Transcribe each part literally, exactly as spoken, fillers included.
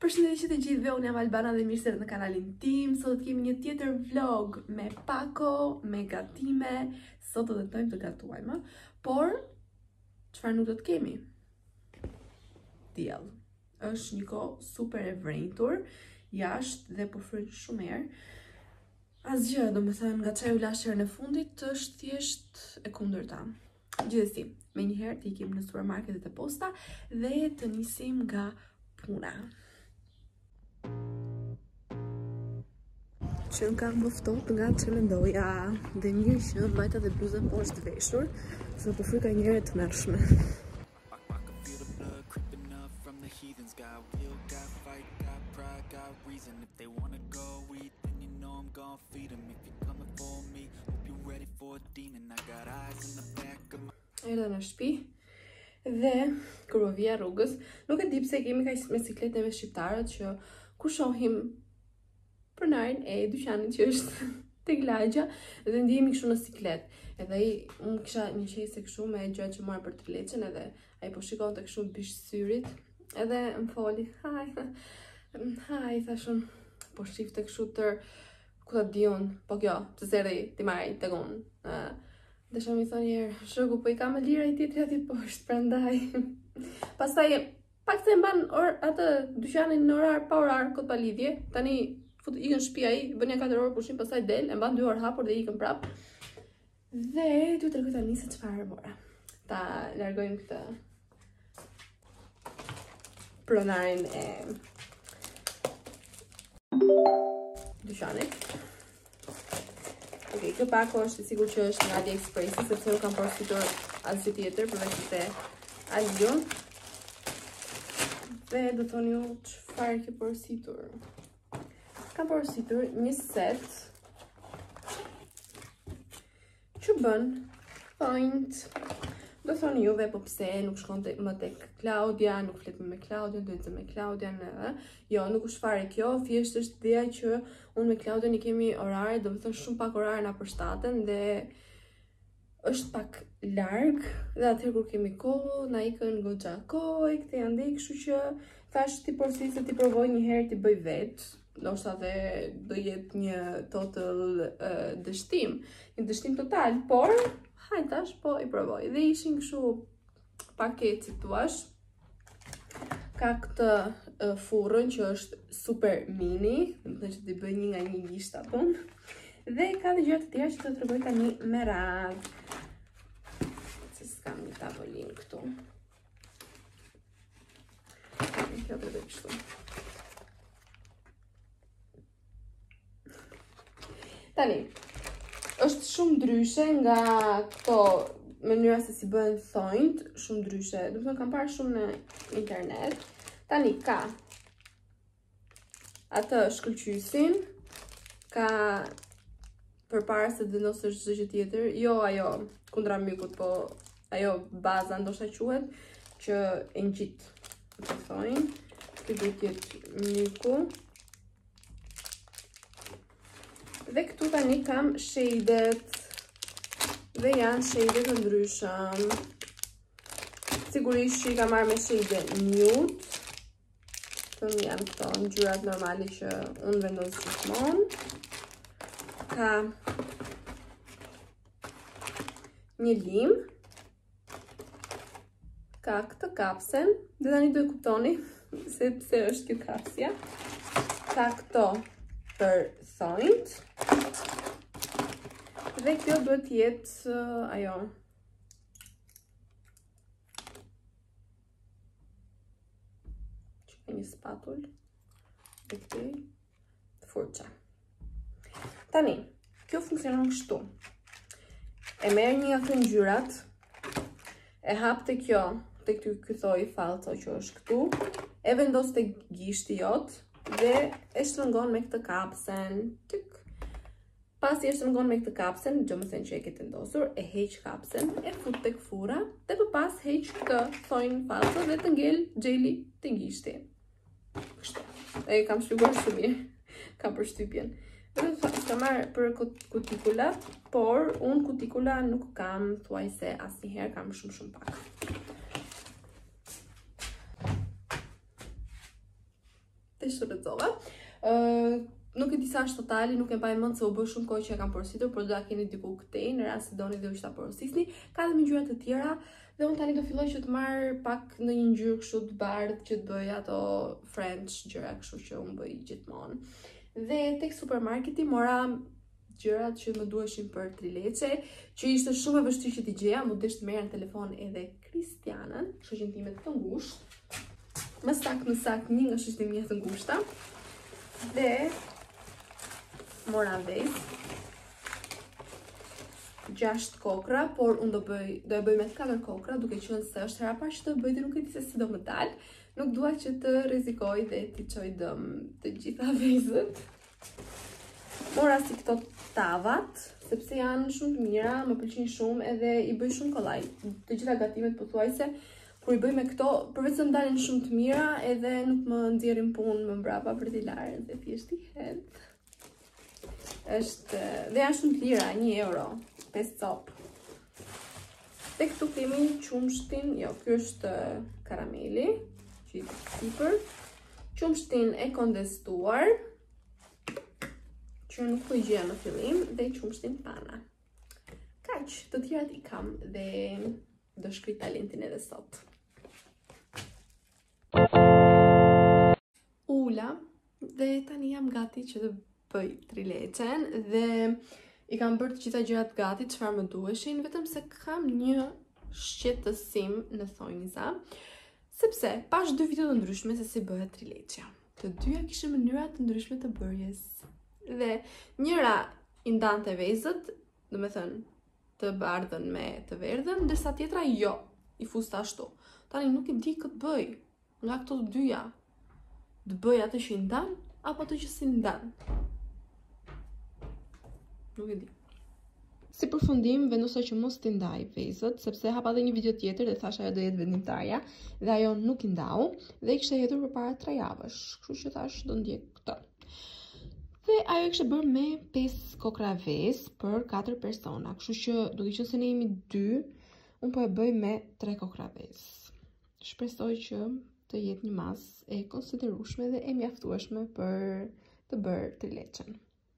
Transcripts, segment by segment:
Përshëndetje të gjithëve, unë jam Albana dhe mirë se erdhët në kanalin tim. Sot kemi një tjetër vlog me pako, me gatime. Sot do të tentojmë të gatuajmë, por çfarë nuk do të kemi? Diell. Është një kohë super e vrentur jashtë dhe po fryj shumë erë. Asgjë, domethënë nga çaji u lash herën e fundit është thjesht e kundërta. Gjithsesi, menjëherë të ikim në supermarketet e posta dhe të nisim nga puna. Që në kam bëftot nga që mendoja dhe mirë që mbajta dhe bluzën poshtë veshur, se po fryka njëre të mërshme. Erdha në shtëpi dhe kur u vija rrugës, nuk e di pse kemi kaq me sikletën me shqiptarët që kur shohim pronarin e dyqanit që është tek lagja dhe ndihemi kështu në siklet. Edhe ai unë kisha një qese kështu me gjëra që marr për të leçën edhe ai po shikonte kështu mbish syrit edhe më foli. Haj. Haj thashun. Po shifte kështu tër ku ta diun, po kjo, pse s'erdhi ti marrë tek unë. Ë Desha mi thoni herë, shoku po i ka më lira i tjetri aty poshtë, prandaj. Pastaj pak se mban or atë dyqanin në orar pa orar, kot pa lidhje. Tani fut ikën shtëpi ai, bën ja katër orë pushim, pastaj del, e mban dy orë hapur dhe ikën prap. Dhe du të tregoj tani se çfarë bëra. Ta largojmë këtë pronarin e dyqanit. Ok, kjo pako është sigur që është nga AliExpressi, sepse nuk kam porositur asgjë tjetër përveç se Alion. Dhe do thoni ju çfarë ke porositur. Kam porositur një set që bën point. Do thoni juve po pse nuk shkonte më tek Klaudia, nuk flet më me Klaudian, do të me Klaudian edhe. Jo, nuk është fare kjo, thjesht është ideja që unë me Klaudian i kemi orare, do të thënë shumë pak orare na përshtaten dhe është pak larg dhe atëherë kur kemi kohë, na ikën goxha kohë, këtë janë dhe kështu që thash ti porosisë ti provoj një herë ti bëj vet. Ndoshta dhe do jetë një total uh, dështim, një dështim total, por hajde tash po i provoj. Dhe ishin kështu paket si thuash. Ka këtë uh, furrën që është super mini, do të thënë që ti bëj një nga një gisht apo. Dhe ka dhe gjëra të tjera që do të tregoj tani me radhë. Se s'kam një tavolinë këtu. Kjo do të bëj kështu. Tani, është shumë ndryshe nga këto mënyra se si bëhen thonjt, shumë ndryshe. Do të thënë kam parë shumë në internet. Tani ka atë shkëlqysin, ka përpara se të vendosësh çdo gjë tjetër, jo ajo kundra mykut, po ajo baza ndoshta quhet që e ngjit. Të thonjë, ky do të jetë myku. Dhe këtu tani kam shadet dhe janë shadet të ndryshëm. Sigurisht që i kam marrë me shade nude. Këtu janë këto ngjyrat normale që unë vendos gjithmonë. Ka një lim. Ka këtë kapsen. Dhe tani do e kuptoni se pse është kjo kapsja. Ka këto për thonjt. Dhe kjo duhet jetë uh, ajo. Që ka një spatull. Dhe këti furça. Tani, kjo funksionon kështu. E merr një nga këto ngjyrat, e hap te kjo, te ky kythoj falco që është këtu, e vendos te gishti jot dhe e shtrëngon me këtë kapsen. Tyk. Pasi e shtrëngon me këtë kapsen, do të thënë që e ke vendosur, e heq kapsen, e fut tek furra dhe më pas heq këtë thonjë falco dhe të ngel xheli te gishti. Kështu. E kam shpjeguar shumë mirë. Kam përshtypjen. Dhe të marrë për kutikula, por unë kutikula nuk kam thuajse asnjëherë, kam shumë shumë pak. të shërëzova. Uh, nuk e disa është totali, nuk e mbaj mend se u bë shumë kohë që e kam porositur, por do ta keni diku këtej në rast se doni dhe u ta porosisni. Ka edhe ngjyra të tjera dhe unë tani do filloj që të marr pak në një ngjyrë kështu të bardhë që të bëj ato French gjëra kështu që unë bëj gjithmonë. Dhe tek supermarketi mora gjërat që më duheshin për trileçe, që ishte shumë e vështirë që t'i gjeja, mu desh të merja në telefon edhe Kristianën, shoqen time të ngushtë. Më saktë më saktë një nga shoqet e mia të ngushta. Dhe mora vezë gjashtë kokra, por unë do bëj do e bëj me katër kokra, duke qenë se është hera parë që do bëj dhe nuk e di se si do më dalë. Nuk dua që të rrezikoj dhe t'i çoj dëm të gjitha vezët. Mora si këto tavat, sepse janë shumë të mira, më pëlqejnë shumë edhe i bëj shumë kollaj. Të gjitha gatimet pothuajse kur i bëj me këto, përveç se më dalin shumë të mira, edhe nuk më nxjerrin punë më mbrapa për t'i larë, dhe thjesht i hedh. Është dhe janë shumë të lira, një euro, pesë copë. Dhe këtu kemi qumshtin, jo, ky është karameli, që i sipër. Qumshtin e kondestuar, që nuk po i gjeja në fillim, dhe qumshtin pana. Kaq, të tjerat i kam dhe do shkruaj talentin edhe sot. Ula, dhe tani jam gati që të bëj trileçen dhe i kam bërë të gjitha gjërat gati çfarë më duheshin, vetëm se kam një shqetësim në thonjza, sepse pash dy video të ndryshme se si bëhet trileçja. Të dyja kishin mënyra të ndryshme të bërjes. Dhe njëra i ndante vezët, do me thënë të bardhën me të verdhën, ndërsa tjetra jo, i fusta ashtu. Tani nuk i di këtë bëj, nga këto të dyja. Të bëj atë që i ndan, apo atë që si ndan. Nuk e di. Si përfundim, vendosa që mos t'i ndaj vezët, sepse hapa dhe një video tjetër dhe thash ajo do jetë vendimtarja, dhe ajo nuk i ndau, dhe i kishte hetur përpara tre javësh, kështu që thash do ndjek këtë. Dhe ajo e kishte bërë me pesë kokra vezë për katër persona, kështu që duke qenë se ne jemi dy, unë po e bëj me tre kokra vezë. Shpresoj që të jetë një masë e konsiderueshme dhe e mjaftueshme për të bërë trileçen.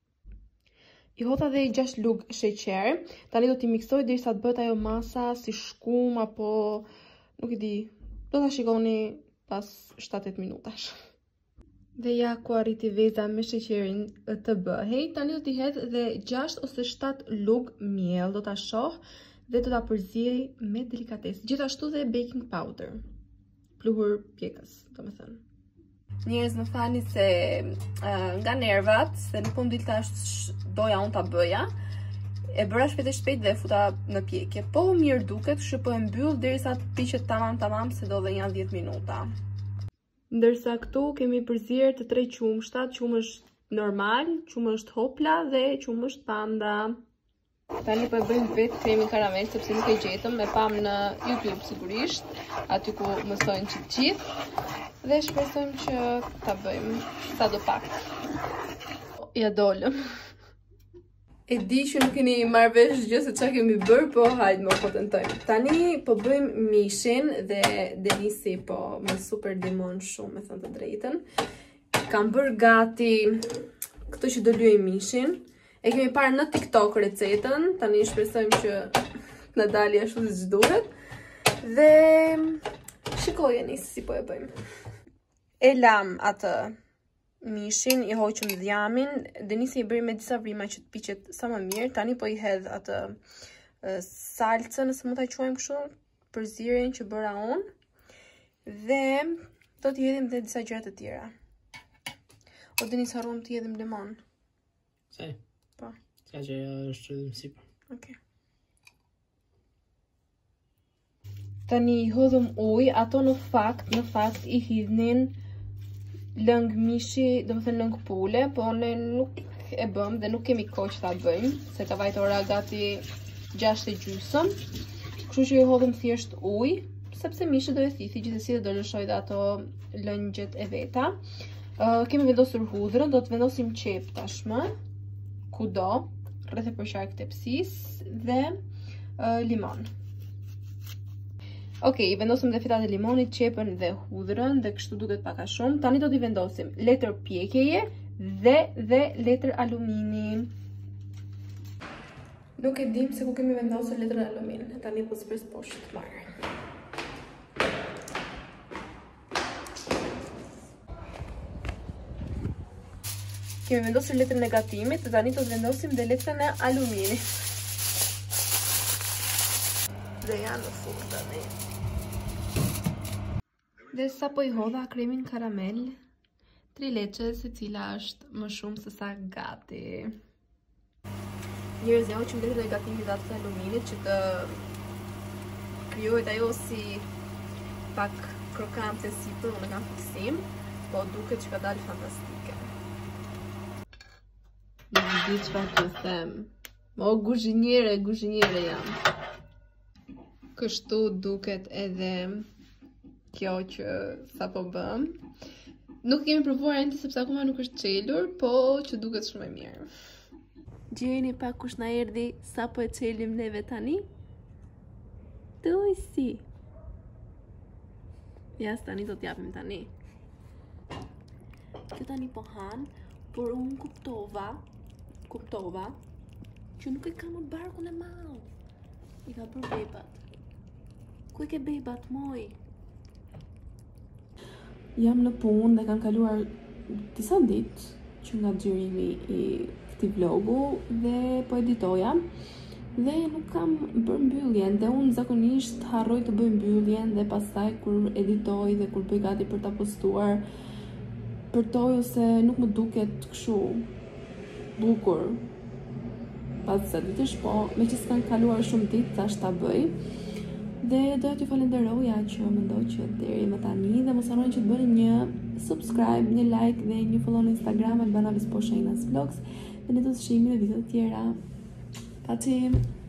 I hodha dhe i gjashtë lug sheqer, tani do t'i miksoj derisa të bëhet ajo masa si shkum apo nuk e di, do ta shikoni pas shtatet minutash. Dhe ja ku arriti veza me sheqerin të bëhej, tani do t'i hedh dhe gjashtë ose shtatë lug miell, do ta shoh dhe do ta përziej me delikatesë. Gjithashtu dhe baking powder, pluhur pjekës, domethënë. Njerëz më thani se uh, nga nervat, se nuk po më dilte ashtu doja unë ta bëja, e bëra shpejt e shpejt dhe e futa në pjekje. Po mirë duket, kështu po e mbyll derisa të piqet tamam tamam, se do dhe janë dhjetë minuta. Ndërsa këtu kemi përzier të tre qumshtat, qumësht normal, qumësht hopla dhe qumësht panda. Tani po e bëjmë vetë kremin karamel, sepse nuk e gjetëm, e pam në YouTube sigurisht, aty ku mësojnë që të gjithë, dhe shpresojmë që ta bëjmë sa do pak. Ja dolëm. E di që nuk keni marrë vesh gjë se çfarë kemi bërë, po hajde më po tentojmë. Tani po bëjmë mishin dhe Denisi po më super ndihmon shumë, me thënë të drejtën. Kam bërë gati këtë që do lyej mishin. E kemi parë në TikTok recetën, tani shpresojmë që na dali ashtu siç duhet. Dhe shikojeni si po e bëjmë. E lam atë mishin, i hoqëm dhjamin, Denisi i bëri me disa vrima që të piqet sa më mirë, tani po i hedh atë salcën, nëse mund ta quajmë kështu, përzieren që bëra unë. Dhe do t'i hedhim dhe disa gjëra të tjera. O Denis, harruam t'i hedhim limon. Se? Po. Ka që është edhe më sipër. Okej. Tani i hodhëm ujë, ato në fakt, në fakt i hidhnin lëng mishi, do më thënë lëng pule, po ne nuk e bëm dhe nuk kemi kohë që ta bëjmë, se ka vajtë ora gati gjashtë e gjysëm, kështu që i hodhëm thjesht ujë, sepse mishi do e thithi gjithsesi dhe do lëshoj dhe ato lëngjet e veta. Uh, kemi vendosur hudhrën, do të vendosim qep tashmë, kudo, rreth e përqark tepsisë dhe uh, limon. Ok, i vendosim dhe fitat e limonit, qepën dhe hudhrën dhe kështu duket pak a shumë. Tani do t'i vendosim letër pjekjeje dhe dhe letër alumini. Nuk e dim se ku kemi vendosur letrën alumin. Tani po s'pres poshtë të marrë. Kemi vendosur letrën e gatimit, dhe tani do të vendosim dhe letrën e aluminit. Dhe janë në fund tani. Dhe sa po i hodha kremin karamel, tri leqe, se cila është më shumë se sa gati. Njerëz janë që mbledhet e gatimit atë të aluminit që të krijohet ajo si pak krokante sipër, unë kam fiksim, po duket që ka dalë fantastike. Nuk di çfarë të them. O guzhinjere, guzhinjere jam. Kështu duket edhe kjo që sa po bëm. Nuk kemi provuar ende sepse akoma nuk është çelur, po që duket shumë e mirë. Gjeni pak kush na erdhi sa po e çelim neve tani? Tusi. Ja, tani do t'japim tani. Kjo tani po han, por unë kuptova, kuptova, që nuk e ka më barkun e madh. I ka bërë bebat. Ku e ke bebat, moj? Jam në punë dhe kanë kaluar disa ditë që nga xhirimi i këtij vlogu dhe po editoja dhe nuk kam bërë mbylljen dhe unë zakonisht harroj të bëj mbylljen dhe pastaj kur editoj dhe kur bëj gati për ta postuar përtoj ose nuk më duket kështu bukur pas sa ditësh, po me që s'kan kaluar shumë ditë tash ta bëj. Dhe doja t'ju falenderoja që mendoj që deri më tani dhe mos harroni që të bëni një subscribe, një like dhe një follow në Instagram Albana Vispo Shainas Vlogs dhe ne do të shihemi në video të tjera. Pacim!